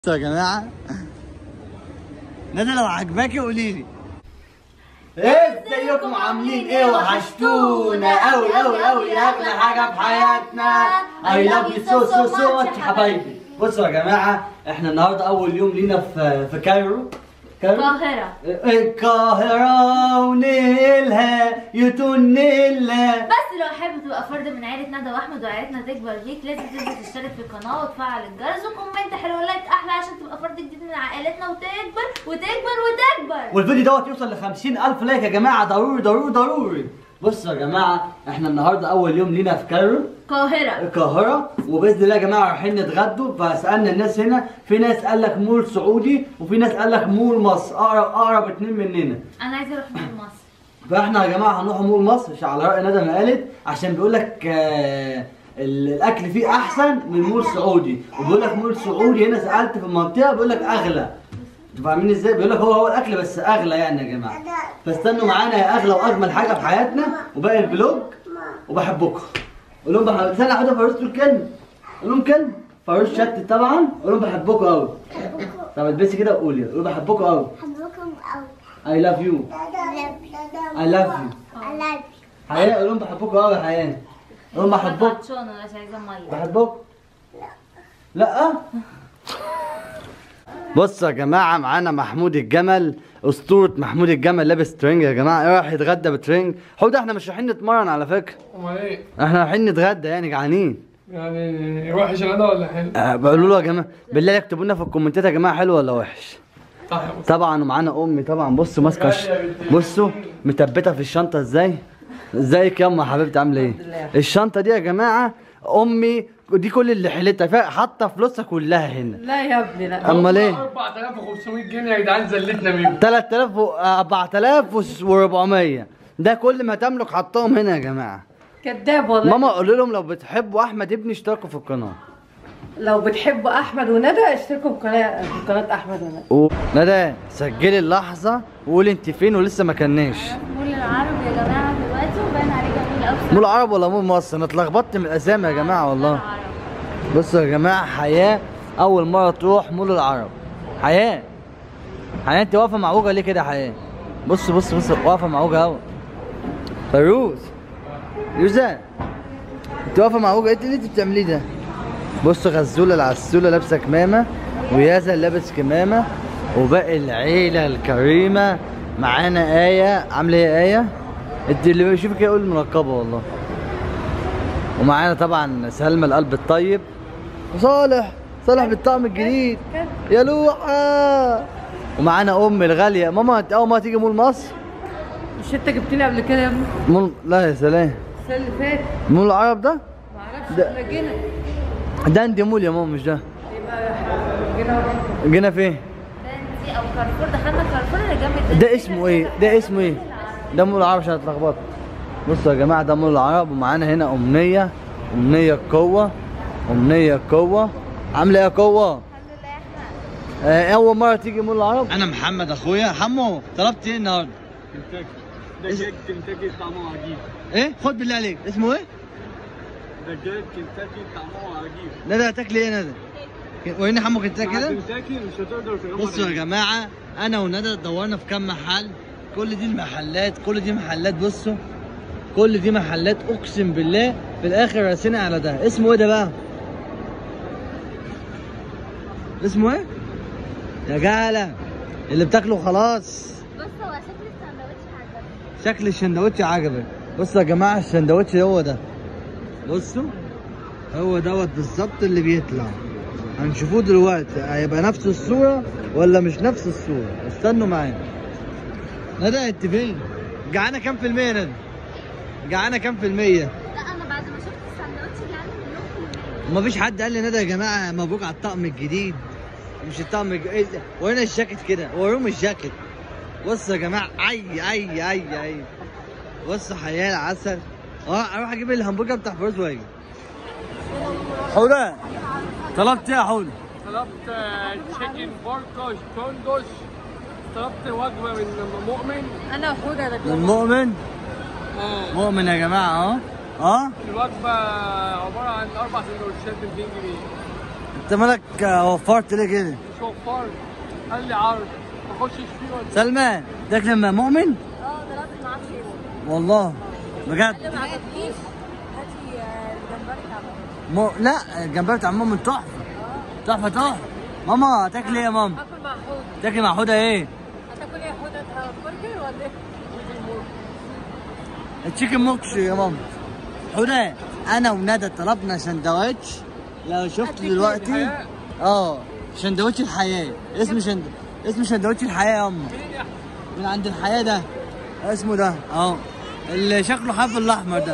يا جماعه ندى لو عجباكي قولي لي ازيكم عاملين ايه؟ وحشتونا قوي قوي قوي، اغلى حاجه في حياتنا. اي لاف يو سو سو سو ماتش حبايبي. بصوا يا جماعه، احنا النهارده اول يوم لينا في كايرو. القاهرة ونيلها يتنيلها. بس لو حابب تبقى فرد من عيلة ندى واحمد وعيلتنا تكبر بيك، لازم تنزل تشترك في القناة وتفعل الجرس وكومنت حلو ولايك احلى عشان تبقى فرد جديد من عائلتنا وتكبر وتكبر وتكبر. والفيديو دوت يوصل ل 50,000 لايك يا جماعة، ضروري ضروري ضروري. بصوا يا جماعة، احنا النهارده أول يوم لينا في كايرو القاهرة، وبإذن الله يا جماعة رايحين نتغدوا. فسألنا الناس هنا، في ناس قال لك مول سعودي وفي ناس قال لك مول مصر، أقرب اتنين مننا. أنا عايزة أروح مول مصر. فاحنا يا جماعة هنروح مول مصر على رأي ندى ما قالت، عشان بيقول لك الأكل فيه أحسن من مول سعودي، وبيقول لك مول سعودي هنا سألت في المنطقة بيقول لك أغلى. انتوا فاهمين ازاي؟ بيقول لك هو الاكل بس اغلى يعني يا جماعه. فاستنوا معانا يا اغلى واجمل حاجه في حياتنا وباقي الفلوج، وبحبكم. قول لهم استنى احط فاروس تقول كلمه. قول لهم كلمه. فاروس شتت طبعا. قول لهم بحبكم قوي. طب البسي كده وقولي، قولوا بحبكم قوي. بحبكم قوي. I love you. I love you. حياة قول لهم بحبكم قوي يا حياة. قول لهم بحبكم. انا مش عايزه ميه. بحبكم. لا. بصوا يا جماعه، معانا محمود الجمل، اسطوره محمود الجمل، لابس ترنج يا جماعه، رايح يتغدى بترنج. حوده احنا مش رايحين نتمرن على فكره. امال ايه؟ احنا رايحين نتغدى يعني، جعانين. يعني وحش الغدا ولا حلو؟ بقولوا له يا جماعه بالله اكتبوا لنا في الكومنتات يا جماعه حلو ولا وحش. طبعا. ومعانا امي طبعا. بصوا ماسكه بصوا متبته في الشنطه ازاي. ازيك يا امي حبيبتي عامله ايه؟ الشنطه دي يا جماعه امي دي كل اللي حيلتها حاطه فلوسها كلها هنا. لا يا ابني لا. امال ايه؟ 4500 جنيه يا جدعان زلتنا بيهم. 3000 4400 ده كل ما تملك حطهم هنا يا جماعه. كداب والله. ماما قولوا لهم لو بتحبوا احمد ابني اشتركوا في القناه. لو بتحبوا احمد وندى اشتركوا في قناه احمد وندى. ندى سجلي اللحظه وقولي انت فين ولسه ما كناش. مول العرب يا جماعه دلوقتي وباين عليه جميل قوي. مول العرب ولا مول مصر؟ انا اتلخبطت من الاسامي يا جماعه والله. بصوا يا جماعه، حياه اول مره تروح مول العرب. حياه انت واقفه معوجه ليه كده يا حياه؟ بص واقفه معوجه اهو. فيروز يوزان انت واقفه معوجه، ايه اللي انت بتعمليه ده؟ بصوا غزوله العسوله لابسه كمامه، ويازن لابس كمامه، وباقي العيله الكريمه. معانا ايه عامله ايه ايه؟ انت اللي بيشوفك يقول منقبه والله. ومعانا طبعا سلمى القلب الطيب، وصالح بالطقم الجديد يا لوحه. ومعانا امي الغاليه. ماما انت اول ما تيجي مول مصر؟ مش انت جبتني قبل كده يا ابني؟ مول لا يا سلام. السنه اللي فاتت. مول العرب ده؟ معرفش احنا جينا. ده عندي مول يا ماما مش ده. يبقى جينا فين؟ دي او كارفور، دخلنا كارفور اللي جنب ده اسمه ايه؟ ده مول العرب عشان اتلخبطت. بصوا يا جماعه ده مول العرب، ومعانا هنا امنيه القوه. عامله ايه يا قوه؟ الحمد لله يا احمد. اول مره تيجي مول العرب. انا محمد اخويا. حمو طلبت ايه النهارده؟ كنتاكي طعمه عجيب. ايه؟ خد بالله عليك اسمه ايه؟ دجاج كنتاكي طعمه عجيب. ندى هتاكلي ايه يا ندى؟ وريني حمو كنتاكي كده. كنتاكي مش هتقدر تغمض. بصوا يا جماعه، انا وندى دورنا في كام محل، كل دي محلات. بصوا كل دي محلات اقسم بالله. في الاخر رسينا على ده. اسمه ايه ده بقى؟ اسمه ايه؟ يا جهله اللي بتاكله خلاص. بص هو شكل الساندوتش عجبني. شكل السندوتش عجبك؟ بصوا يا جماعه السندوتش هو ده. بصوا هو دوت بالظبط اللي بيطلع. هنشوفوه دلوقتي هيبقى نفس الصوره ولا مش نفس الصوره. استنوا معايا. ندى انت فين؟ جعانه كام في المية يا ندى؟ جعانه كام في المية؟ لا انا بعد ما شفت الساندوتش جعانه مليون في المية. مفيش حد قال لي ندى يا جماعه مبروك على الطقم الجديد. مش الطقم الجديد وهنا الجاكيت كده، وروم الجاكيت. بصوا يا جماعه اي بصوا حياه العسل. اروح اجيب الهمبرجر بتاع فروز واجي. حوده طلبت ايه يا حوده؟ طلبت تشيكن بوركوش كوندوش. طلبت وجبه من مؤمن. انا وحوده ده من مؤمن. مؤمن يا جماعه اهو. الوجبه عباره عن 4 سندوتشات ب 200 جنيه. انت مالك وفرت ليه كده؟ مش وفرت، قال لي عرض ما اخشش فيه ولا سلمى تاكل مؤمن؟ طلبت معاه شيء. والله بجد؟ اللي ما عجبكيش هاتي الجمبري بتاع ماما. لا الجمبري بتاع ماما تحفه. تحفه تحفه. ماما تاكل ايه يا ماما؟ هاكل مع حوض. تاكل مع حوده ايه؟ هتاكل ايه يا حوض؟ برجر ولا ايه؟ التشيكن موكس يا ماما. حوده انا وندى طلبنا سندوتش لو شفت دلوقتي سندوتش الحياه. اسم سندوتش الحياه يا امه. من عند الحياه ده اسمه ده اهو اللي شكله حرف الاحمر ده.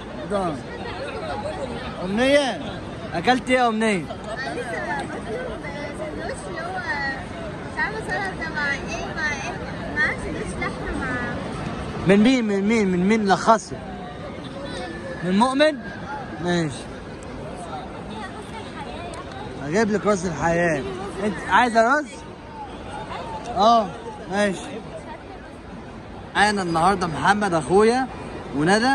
امنيه اكلت ايه يا امنيه؟ سندوتش اللي هو مش عارفه سلطه مع ايه مع سندوتش لحمه مع من مين لخصه؟ من مؤمن؟ ماشي هجيب لك رز الحياة. انت عايزة رز؟ ماشي. انا النهارده محمد اخويا وندى.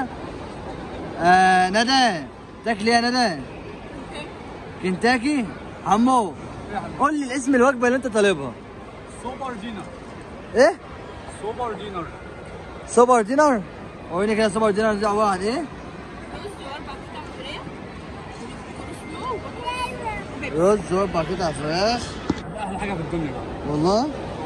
ندى تاكلي يا ندى؟ كنتاكي؟ عمو قول لي الاسم الوجبة اللي انت طالبها. سوبر دينر. ايه؟ سوبر دينر. سوبر دينر؟ وريني كده سوبر دينر دي عبارة عن ايه؟ رز و4 قطع فراخ. احلى حاجه في الدنيا والله.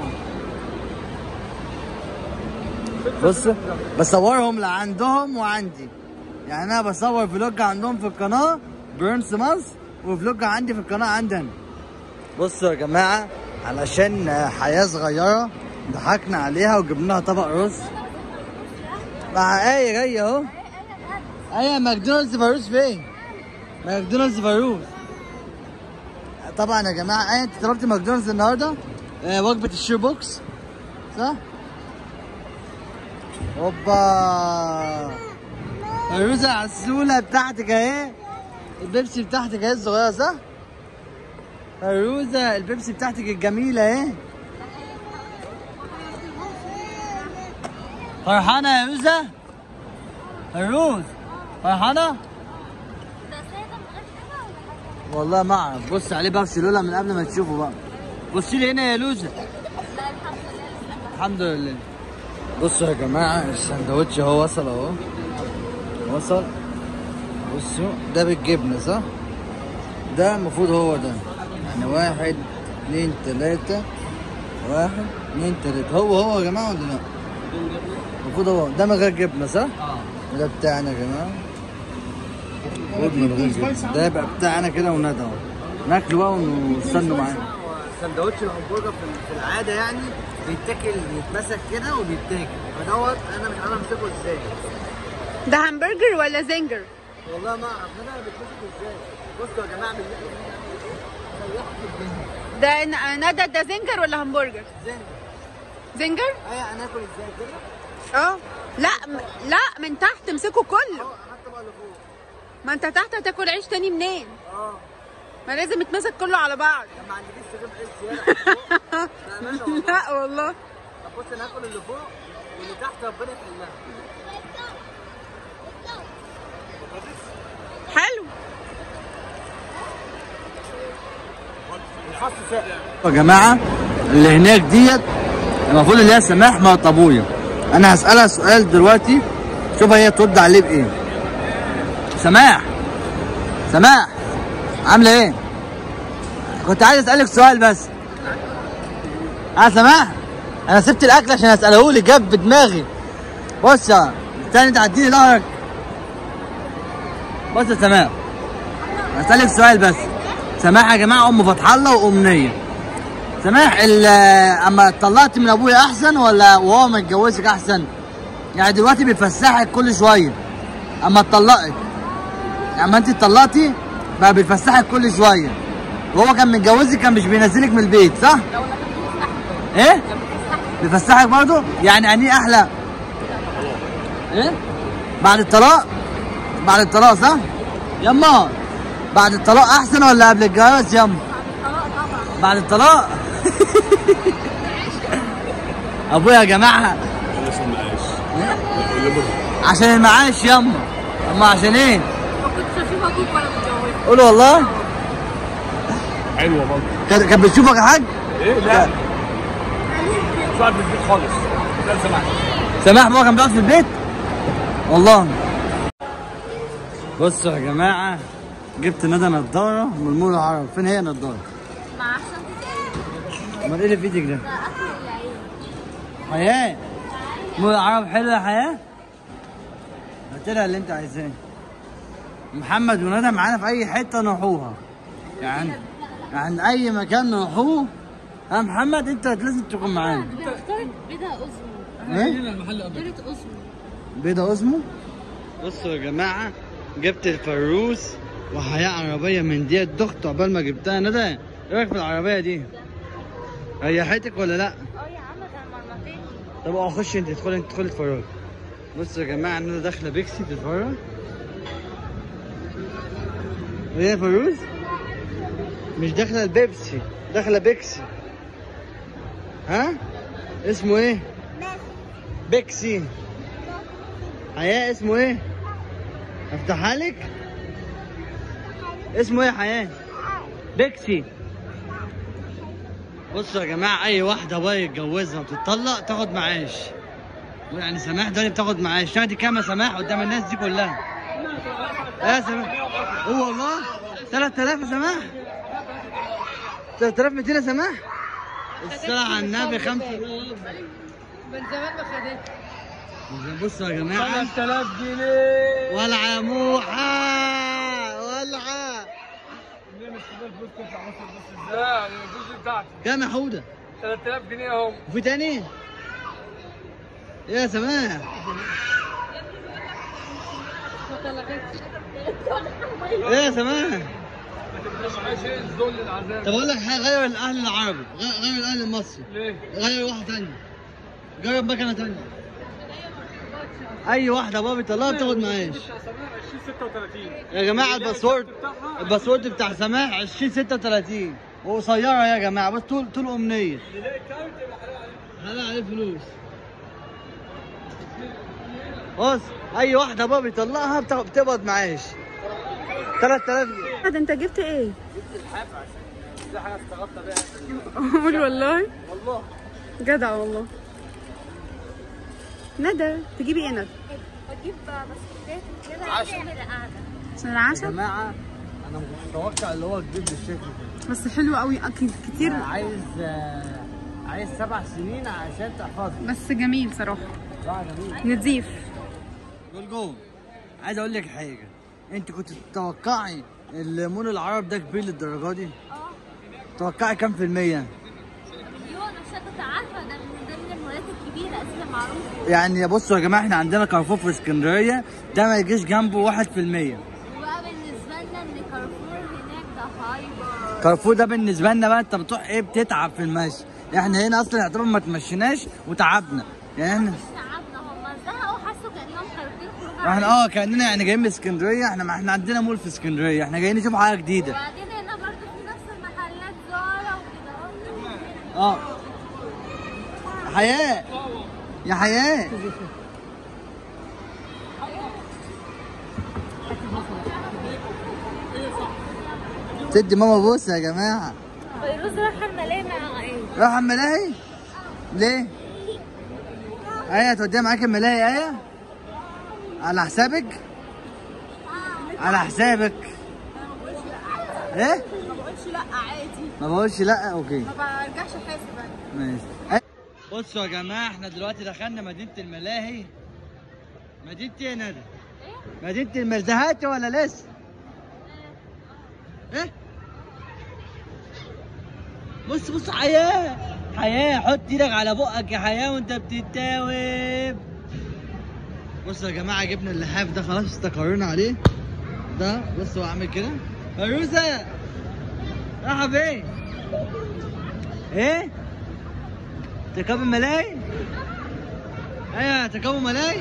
بص بصورهم لعندهم وعندي، يعني انا بصور فلوج عندهم في القناه برنس مصر وفلوج عندي في القناه عندنا. بصوا يا جماعه علشان حياه صغيره ضحكنا عليها وجبنا لها طبق رز مع ايه جايه اهو. ايه ماكدونالدز فاروس فين؟ ماكدونالدز فاروس. طبعا يا جماعه انت طلبت ماكدونالدز النهارده وجبه الشير بوكس صح؟ اوبا الرزة العسولة بتاعتك اهي. البيبسي بتاعتك اهي الصغيرة صح؟ الروزة البيبسي بتاعتك الجميلة اهي. فرحانة يا روزة؟ الروز فرحانة؟ والله ما اعرف. بص عليه بيبسي لولا من قبل ما تشوفه بقى. بصي لي هنا يا لوزة. الحمد لله. بصوا يا جماعة السندوتش اهو وصل اهو. وصل. بصوا ده بالجبنة صح؟ ده المفروض هو ده. يعني 1 2 3 1 2 3 هو يا جماعة ولا لا؟ المفروض هو ده من غير جبنة صح؟ ده بتاعنا يا جماعة. ده يبقى بتاعنا كده وندى اهو. ناكله بقى ونستنوا معانا. سندوتش الهمبرجر في العادة يعني بيتاكل يتمسك كده وبيتاكل، فدوت انا مش عارف امسكه ازاي. ده همبرجر ولا زنجر؟ والله ما اعرف انا بتمسكه ازاي. بصوا يا جماعه ده ندى ده زنجر ولا همبرجر؟ زنجر؟ ايوه انا اكل ازاي كده؟ لا من تحت امسكه كله. حتى بقى لفوق. ما انت تحت هتاكل عيش تاني منين؟ ما لازم يتمسك كله على بعض. ما عندكيش تجيب عيش زياده. لا والله. طب بص انا هاكل اللي فوق واللي تحت ربنا يحلها. حلو. يا جماعه اللي هناك ديت المفروض اللي هي سماح مرات ابويا. انا هسالها سؤال دلوقتي شوف هي ترد عليه بايه. سماح عامله ايه؟ كنت عايز اسالك سؤال بس. سماح انا سبت الاكل عشان اساله لك جاب في دماغي. بص يا تاني تعديلي ظهرك. بص يا سماح هسالك سؤال بس. سماح يا جماعه ام فتح الله وامنيه. سماح اما اتطلقتي من ابويا احسن ولا وهو متجوزك احسن؟ يعني دلوقتي بيفسحك كل شويه. اما اتطلقت اما انت اتطلقتي بقى بيفسحك كل شويه. وهو كان متجوزك كان مش بينزلك من البيت صح؟ ايه؟ بيفسحك برضه؟ يعني انهي احلى؟ ايه؟ بعد الطلاق صح؟ يما بعد الطلاق احسن ولا قبل الجواز يما؟ بعد الطلاق. ابويا يا جماعه عشان المعاش يما. اما عشان ايه؟ ما كنتش اشوف ابوك ولا متجوزه. قولوا والله. حلوه برضه. كانت بتشوفك يا حاج؟ ايه لا مش قاعد في البيت خالص. ده سماح. سماح بابا كان بيقعد في البيت؟ والله. بصوا يا جماعه جبت ندى نضاره من مول العرب. فين هي النضاره؟ مع شنطة امال ايه اللي في ايدك ده؟ ده اكل العيد. حياه مول العرب حلو يا حياه؟ هات لها اللي انت عايزاه. محمد وندى معانا في اي حته نروحوها. يعني اي مكان نروحوه. ها محمد انت لازم تكون معانا. بنختار بيضة أزمو. ايه؟ المحل قبل بيضة أزمو. بيضة اسمه؟ بصوا يا جماعة جبت الفروس وحياة عربية من دي الضغط عقبال ما جبتها. ندى ايه رايك في العربية دي؟ ريحتك ولا لا؟ اه يا عم ده مرمطين. طب اخش انت ادخلي اتفرجي. بصوا يا جماعة ندى داخلة بيكسي تتفرج. ايه يا فروس؟ مش داخلة البيبسي، داخلة بيكسي. ها؟ اسمه ايه؟ بيكسي. حياة اسمه ايه؟ افتحها لك؟ اسمه ايه يا حياة؟ بيكسي. بصوا يا جماعة أي واحدة بقى يتجوزها وتتطلق تاخد معاش. يعني سماح ده اللي بتاخد معاش. تاخدي كام يا سماح قدام الناس دي كلها؟ ايه يا سماح؟ هو والله 3000 يا سماح؟ 3200 يا سماح؟ الصلاة على النبي 5. من زمان ما خدتش. بصوا يا جماعة 3000 جنيه. ولع يا موحى ولع. ليه مش كده الفلوس تطلع مصر بس ازاي؟ يعني الفلوس بتاعتي كام يا حودة؟ 3000 جنيه اهو. وفي تاني؟ ايه يا سماح؟ ايه يا سماح؟ ماشي الذل العذاب. طب اقول لك حاجه غير الاهلي العربي غير الاهلي المصري. ليه؟ غير واحده ثانيه. جرب مكنه ثانيه. اي واحده بابا بيطلعها بتاخد معاش. 2036 يا جماعه الباسورد بتاع سماح 2036 وقصيره يا جماعه بس طول امنيه. حلال عليه فلوس. بص اي واحده بابا بيطلعها بتقبض معاش 3000 جنيه. ده انت جبت ايه؟ جبت الحاف عشان دي حاجه استغطى بيها. قول والله. والله جدع والله. ندى تجيبي ايه ندى؟ بجيب بسكوتات كده عشا. عشان القعدة. عشان يا العشاء؟ جماعه انا ما كنتش متوقع اللي هو كبير بالشكل ده. بس حلو قوي اكيد كتير. عايز 7 سنين عشان تحفظه. بس جميل صراحة. جميل. نضيف. جولجون عايز اقول لك حاجه. انت كنت تتوقعي المول العرب ده كبير للدرجه دي؟ تتوقعي كام في المية؟ مليون. مش كنت عارفة ده من ضمن المولات الكبيرة أساسا معروفة. يعني بصوا يا جماعه احنا عندنا كارفور في اسكندريه ده ما يجيش جنبه 1%. وبقى بالنسبة لنا إن كارفور هناك ده هايبر. كارفور ده بالنسبه لنا بقى انت بتروح ايه بتتعب في المشي. احنا هنا اصلا يعتبر ما تمشيناش وتعبنا يعني احنا. تعبنا هم زهقوا حسوا كأنهم خارجين خروجة. احنا كاننا يعني جايين من اسكندريه. احنا عندنا مول في اسكندريه. احنا جايين نشوف حاجه جديده. وبعدين هنا برضه في نفس المحلات زارة وكده. اه حياة يا حياة تدي ماما بوسه يا جماعه. فيروز رايحة الملاهي مع ايه؟ رايحه الملاهي؟ ليه؟ ايه توديها معاك الملاهي ايه؟ على حسابك؟ على حسابك. ايه؟ ما بقولش لا عادي. ما بقولش لا اوكي. ما برجعش احاسب انا. ماشي. بصوا يا جماعه احنا دلوقتي دخلنا مدينه الملاهي. مدينه ايه يا ندى؟ مدينه الملاهي. زهقتي ولا لسه؟ ايه؟ بص حياه حياه حط ايدك على بقك يا حياه وانت بتتاوب. بصوا يا جماعه جبنا اللحاف ده خلاص استقرينا عليه. ده بصوا اعمل كده. فيروزه رايحه فين؟ ايه؟ تركبوا الملاهي؟ ايوه تركبوا ملاهي؟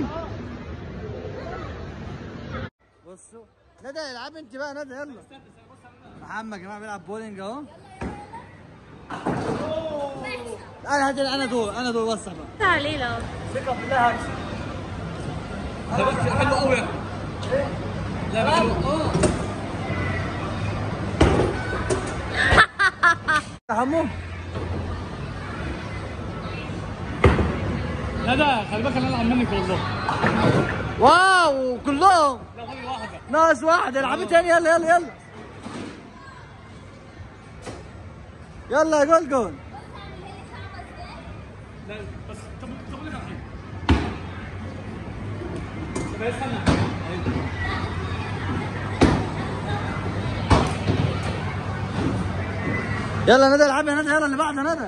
بصوا ندى العب انت بقى ندى يلا. محمد يا جماعه بيلعب بولينج اهو. انا دور وسع بقى. عليه لو ثقة بالله هكسب. ده بس حلو قوي. لا حلو. يا حمو ندى خلي بالك انا العب منك والله. واو كلهم لا غير واحده. ناقص واحد. العبي تاني. يلا يلا يلا يلا يا جولجون. لا بس طب اقول لك على حاجه. طب استنى. يلا ندى العب يا ندى. يلا اللي بعد ندى.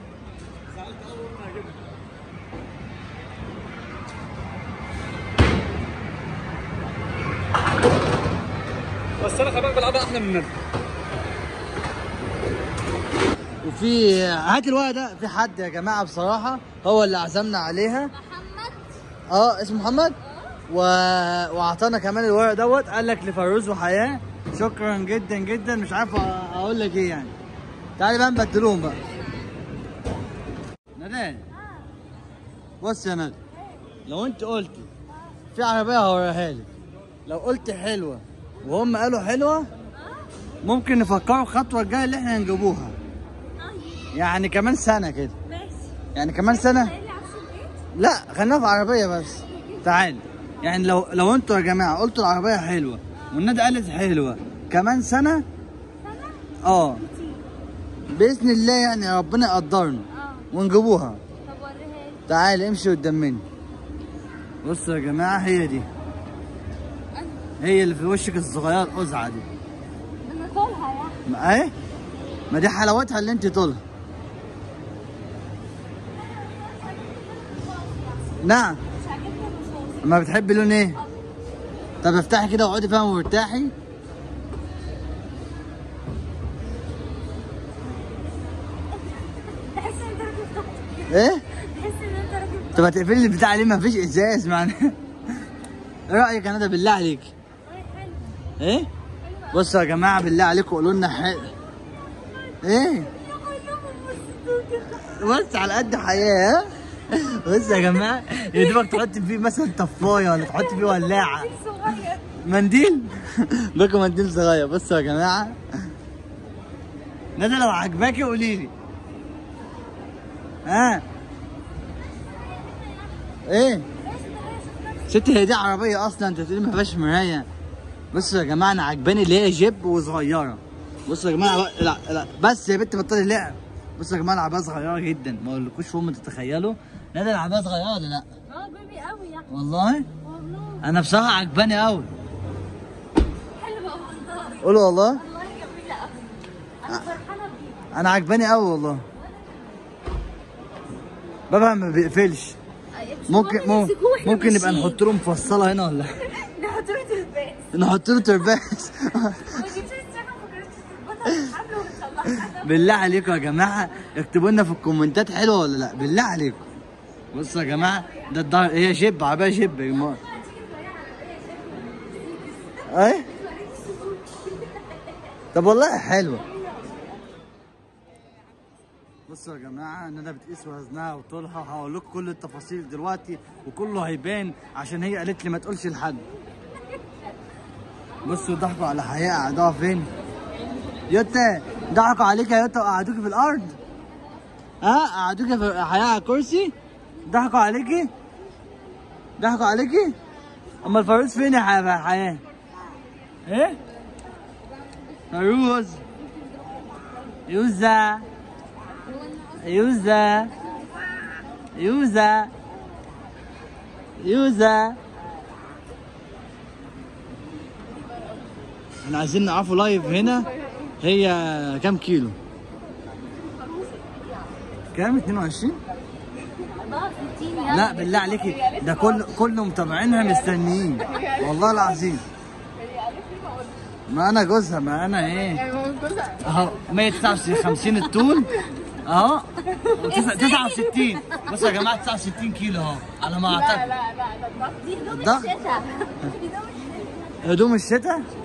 بس انا كمان بلعبها احلى من ندى. وفي هات الورق ده. في حد يا جماعه بصراحه هو اللي عزمنا عليها. محمد. اسمه محمد. واعطانا كمان الورق دوت. قال لك لفيروز وحياه شكرا جدا جدا. مش عارف اقول لك ايه يعني. تعالي بقى نبدلوهم بقى. ندى بص يا ندى، لو انت قلتي في عربيه هوريها لك، لو قلت حلوه وهم قالوا حلوه ممكن نفكروا الخطوه الجايه اللي احنا هنجيبوها. يعني كمان سنه كده. ماشي. يعني كمان سنه. لا خلينا في عربيه بس. تعال يعني لو انتوا يا جماعه قلتوا العربيه حلوه والندى قالت حلوه كمان سنه. باذن الله يعني ربنا يقدرنا ونجيبوها. طب وريها لي. تعال امشي قدام مني. بصوا يا جماعه هي دي. هي اللي في وشك الصغيره القزعه دي. انا طولها يعني. ايه؟ ما دي حلاوتها اللي انت طولها. نعم. مش عاجبني الرصاص. ما بتحبي لون ايه؟ طب افتحي كده واقعدي فيها وارتاحي. تحس ان انت راكب توك توك. ايه؟ تحس ان انت راكب توك توك. طب هتقفلي البتاع ليه؟ ما فيش ازاز معناه. ايه رايك يا ندى بالله عليك؟ حلو. ايه؟ بصوا يا جماعه بالله عليكم قولوا لنا ايه؟ بص على قد حياه. ها؟ بص يا جماعه يا دوبك تحط فيه مثلا طفايه ولا تحط فيه ولاعه. صغير. منديل. باكو منديل صغير. بصوا يا جماعه ندى لو عجباكي قولي لي. ها؟ ايه؟ ستي هي دي عربيه اصلا انت بتقولي ما فيهاش مرايه. بصوا يا جماعه انا عجباني اللي هي جيب وصغيره. بصوا يا جماعه لا بس يا بنت بطلي لعب. بصوا يا جماعه العربيه صغيره جدا ما اقولكوش فوق تتخيلوا. ندى العربيه صغيره ولا لا؟ بيبي قوي يعني. والله انا بصراحه عجباني قوي. حلوه والله. قولوا والله. والله جميله قوي. انا فرحانه بيها. انا عجباني قوي والله. بابا ما بيقفلش. ممكن نبقى نحط له مفصله هنا ولا نحط له ترباس. نحط له ترباس. بالله عليكم يا جماعه اكتبوا لنا في الكومنتات حلوه ولا لا بالله عليكم. بصوا يا جماعه ده الدار هي جيب عربيه جيب يا جماعه. ايه؟ طب والله حلوه. بصوا يا جماعه ندى بتقيس وزنها وطولها وهقول لكم كل التفاصيل دلوقتي وكله هيبان عشان هي قالت لي ما تقولش لحد. بصوا ضحكوا على حياة قعدوها فين؟ يوتا ضحكوا عليك يا يوتا وقعدوكي في الارض. قعدوكي في حياة على الكرسي. ضحكوا عليكي؟ ضحكوا عليكي؟ اما الفاروز فين يا حياة؟ ايه؟ فاروز يوزا يوزا يوزا يوزا. احنا عايزين نعرفوا لايف هنا هي كام كيلو؟ كام؟ 22؟ 64. لا بالله عليكي ده كله متابعينها مستنيين والله العظيم. ما انا جوزها ما انا ايه اهو 159 الطول اهو 69. بصوا يا جماعه 69 كيلو اهو على ما اعتقد. لا دي هدوم الضغط الشتاء. هدوم الشتاء.